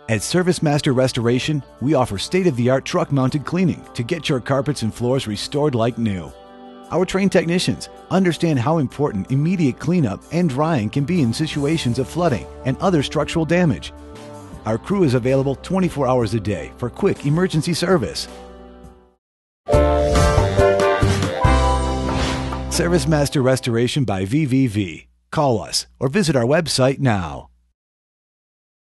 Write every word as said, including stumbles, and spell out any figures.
At ServiceMaster Restoration, we offer state-of-the-art truck-mounted cleaning to get your carpets and floors restored like new. Our trained technicians understand how important immediate cleanup and drying can be in situations of flooding and other structural damage. Our crew is available twenty-four hours a day for quick emergency service. ServiceMaster Restoration by V V V. Call us or visit our website now.